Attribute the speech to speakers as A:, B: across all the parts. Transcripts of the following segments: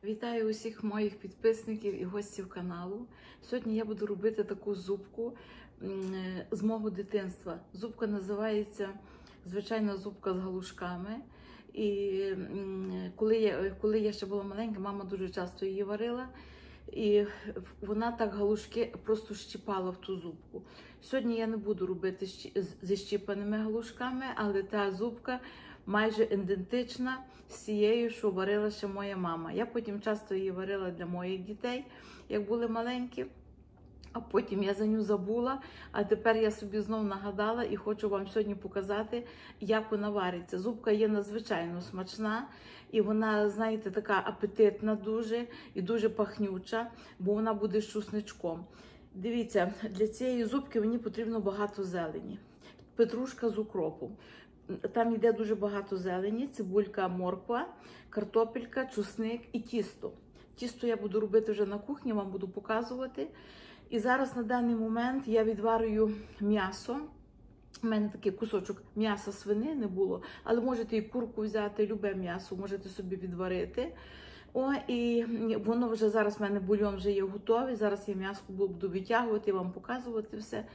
A: Вітаю усіх моїх підписників і гостів каналу. Сьогодні я буду робити таку зубку з мого дитинства. Зубка називається звичайна зубка з галушками. І коли я ще була маленька, мама дуже часто її варила. І вона так галушки просто щіпала в ту зубку. Сьогодні я не буду робити зі щіпаними галушками, але та зубка майже ідентична з тією, що варила ще моя мама. Я потім часто її варила для моїх дітей, як були маленькі. А потім я за ню забула, а тепер я собі знов нагадала і хочу вам сьогодні показати, як вона вариться. Зубка є надзвичайно смачна, і вона, знаєте, така апетитна дуже і дуже пахнюча, бо вона буде з чесничком. Дивіться, для цієї зубки мені потрібно багато зелені. Петрушка з укропом. Там йде дуже багато зелені, цибулька, морква, картопелька, чесник і тісто. Тісто я буду робити вже на кухні, вам буду показувати. І зараз на даний момент я відварюю м'ясо. У мене такий кусочок м'яса свинини було, але можете і курку взяти, любе м'ясо, можете собі відварити. І воно вже зараз в мене бульйон вже є готовий, зараз я м'ясо буду витягувати, вам показувати все.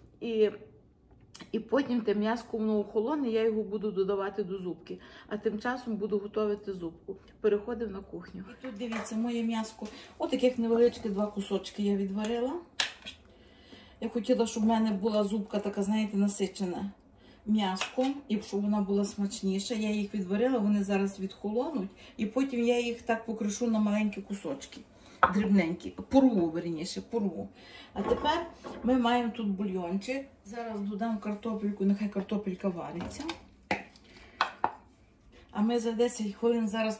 A: І потім те м'яско воно охолоне, я його буду додавати до зубки. А тим часом буду готувати зубку. Переходимо на кухню. І тут дивіться, моє м'яско. Ось таких невеличких 2 кусочки я відварила. Я хотіла, щоб в мене була зубка така, знаєте, насичена м'яском. І щоб вона була смачніша. Я їх відварила, вони зараз відхолонуть. І потім я їх так покришу на маленькі кусочки. Дрібненькі, порву, верніше, порву. А тепер ми маємо тут бульйончик. Зараз додам картопельку, нехай картопелька вариться. А ми за 10 хвилин зараз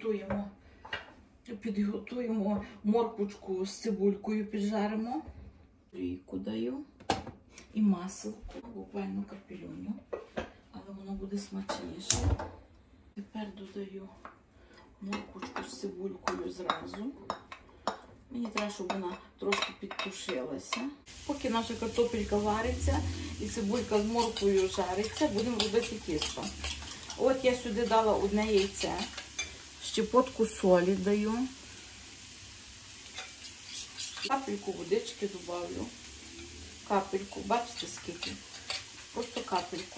A: підготуємо морквочку з цибулькою, піджаримо. Олійку даю і маселку, буквально капелюню, але воно буде смачніше. Тепер додаю морквочку з цибулькою зразу. Мені треба, щоб вона трошки підтушилася. Поки наша картопелька вариться і цибулька з морквою жариться, будемо робити тісто. От я сюди дала одне яйце, щепотку солі даю, капельку водички додаю, капельку, бачите скільки? Просто капельку.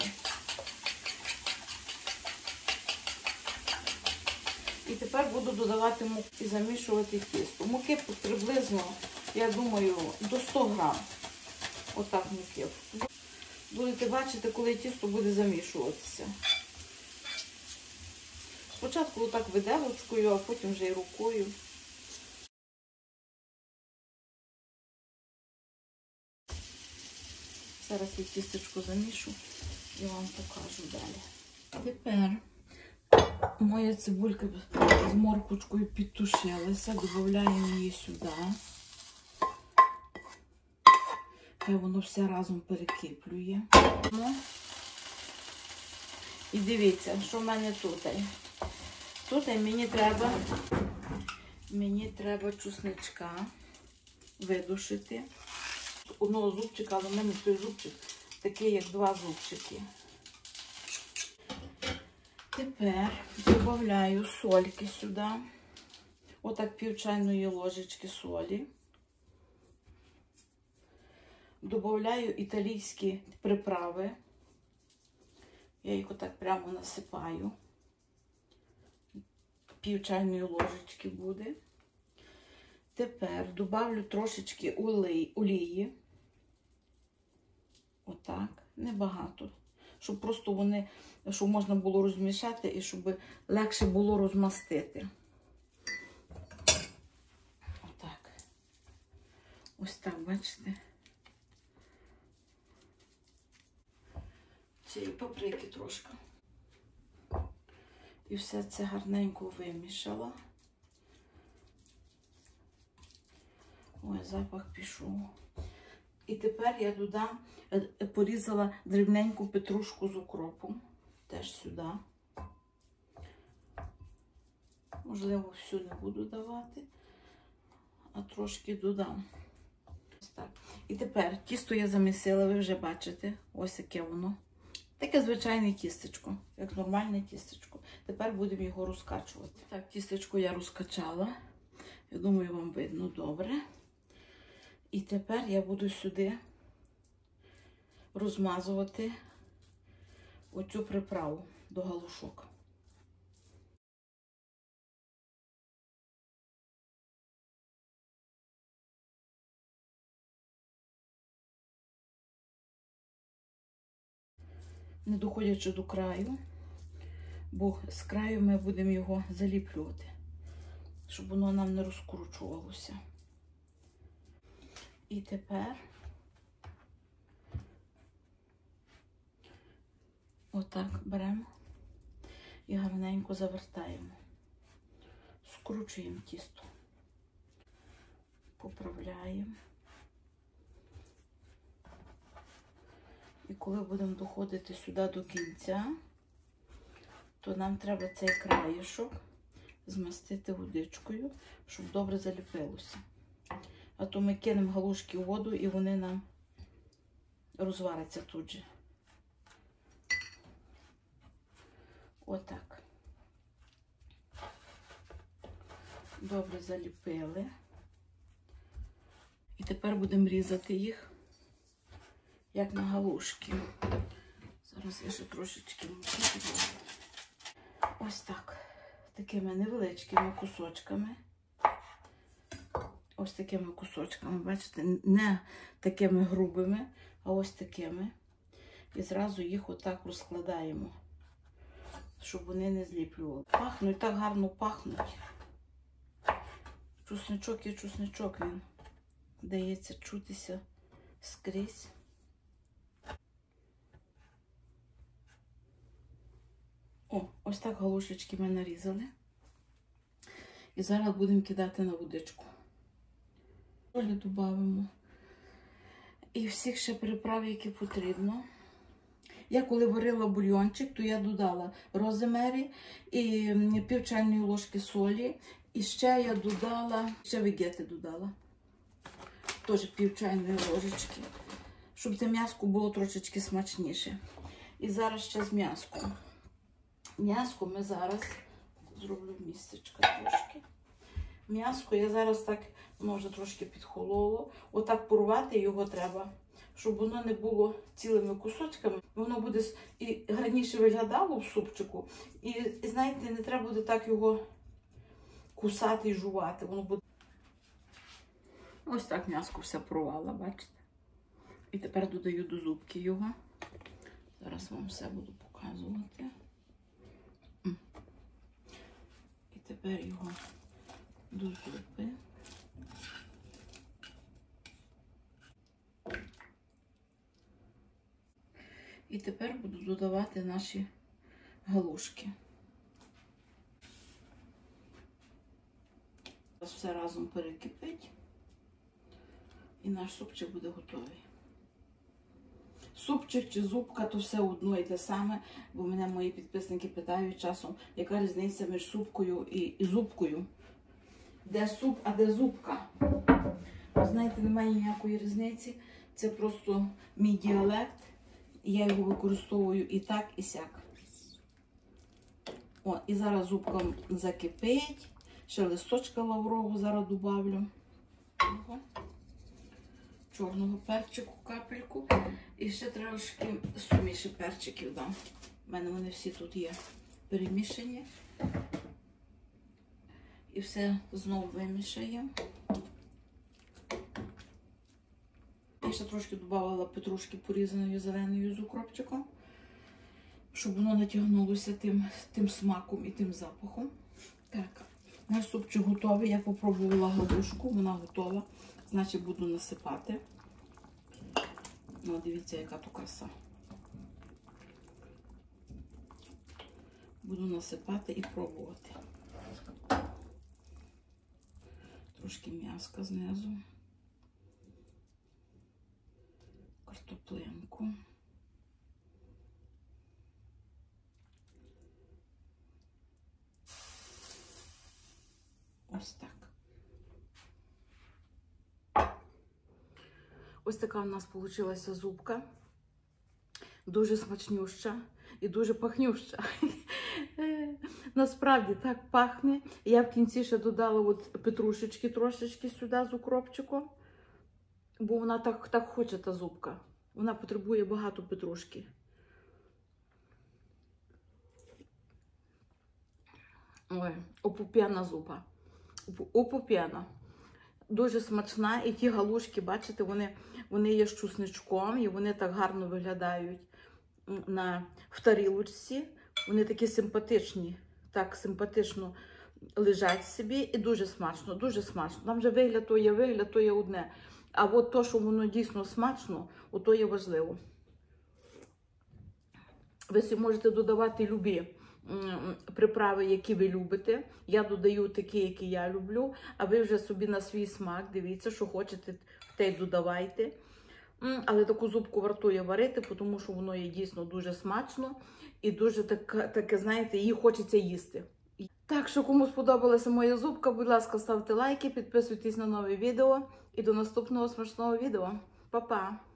A: І тепер буду додавати муку і замішувати тісто. Муки приблизно, я думаю, до 100 грам. Отак муки. Будете бачити, коли тісто буде замішуватися. Спочатку отак виделочкою, а потім вже й рукою. Зараз я тістечко замішу і вам покажу далі. Тепер моя цибулька з морквочкою підтушилася, додаємо її сюди. Хай воно все разом перекиплює. І дивіться, що в мене тут. Тут мені треба чесничка видушити. Одного зубчика, але в мене той зубчик такий, як 2 зубчики. Тепер додаю сольки сюди. Отак пів чайної ложечки солі. Додаю італійські приправи. Я їх отак прямо насипаю. Пів чайної ложечки буде. Тепер додаю трошечки олії. Отак, небагато. Щоб просто щоб можна було розмішати і щоб легше було розмастити. Отак. Ось так, бачите? Цієї паприки трошки. І все це гарненько вимішала. Ой, запах пішов. І тепер я додам, порізала дрібненьку петрушку з укропом. Теж сюди. Можливо, всю не буду давати, а трошки додам. Ось так. І тепер тісто я замісила, ви вже бачите, ось яке воно. Таке звичайне тістечко, як нормальне тістечко. Тепер будемо його розкачувати. Так, тістечко я розкачала. Я думаю, вам видно добре. І тепер я буду сюди розмазувати оцю приправу до галушок. Не доходячи до краю, бо з краю ми будемо його заліплювати, щоб воно нам не розкручувалося. І тепер отак беремо і гарненько завертаємо. Скручуємо тісто, поправляємо. І коли будемо доходити сюди до кінця, то нам треба цей краєшок змастити водичкою, щоб добре заліпилося. А то ми кинемо галушки в воду і вони нам розваряться тут же. Отак. Добре заліпили. І тепер будемо різати їх, як на галушки. Зараз я ще трошечки муку. Ось так. Такими невеличкими кусочками. Ось такими кусочками, бачите, не такими грубими, а ось такими. І зразу їх отак розкладаємо, щоб вони не зліплювали. Пахнуть, так гарно пахнуть. Чусничок є чусничок, він дається чутися скрізь. О, ось так галушечки ми нарізали. І зараз будемо кидати на водичку. Солі додаємо. І всіх ще приправ, які потрібно. Я коли варила бульйончик, то я додала розмарі і пів чайної ложки солі. І ще я додала, ще вегети додала. Теж пів чайної ложечки. Щоб це м'яско було трошечки смачніше. І зараз ще з м'яском. М'яско ми зараз зроблю містечко трошки. М'яско я зараз так, воно вже трошки підхололо. Отак порвати його треба, щоб воно не було цілими кусочками. Воно буде і гарніше виглядало в супчику. І знаєте, не треба буде так його кусати і жувати. Воно буде... Ось так м'яско все порвала, бачите? І тепер додаю до зубки його. Зараз вам все буду показувати. І тепер його до зупи. І тепер буду додавати наші галушки. Все разом перекипить. І наш супчик буде готовий. Супчик чи зубка, то все одно і те саме, бо мене мої підписники питають часом, яка різниця між супкою і зубкою. Де суп, а де зубка? Ви знаєте, немає ніякої різниці. Це просто мій діалект. І я його використовую і так, і сяк. О, і зараз зубка закипить. Ще листочка лаврового зараз добавлю. Чорного перчику, капельку. І ще трошки суміші перчиків дам. У мене вони всі тут є перемішані. І все знову вимішаємо. Я ще трошки додавала петрушки порізаною зеленою з укропчиком, щоб воно натягнулося тим смаком і тим запахом. Так, наш супчик готовий. Я попробувала галушку, вона готова. Значить, буду насипати. Ну, дивіться, яка то краса. Буду насипати і пробувати. Трошки м'яска знизу. Картоплинку. Ось так. Ось така у нас вийшла зубка. дуже смачнюща і дуже пахнюща. Насправді так пахне. Я в кінці ще додала от петрушечки трошечки сюди з укропчиком, бо вона так хоче, та зубка. Вона потребує багато петрушки. Ой, опуп'яна зупа. Опуп'яна. Дуже смачна. І ті галушки, бачите, вони є з чесничком, і вони так гарно виглядають в тарілочці. Вони такі симпатичні, так симпатично лежать собі. І дуже смачно, дуже смачно. Там же вигляд то є одне. А от то, що воно дійсно смачно, ото є важливо. Ви собі можете додавати любі приправи, які ви любите. Я додаю такі, які я люблю, а ви вже собі на свій смак дивіться, що хочете, те й додавайте. Але таку зубку вартує варити, тому що воно є дійсно дуже смачно і дуже таке, знаєте, її хочеться їсти. Так що, кому сподобалася моя зубка, будь ласка, ставте лайки, підписуйтесь на нові відео і до наступного смачного відео. Па-па!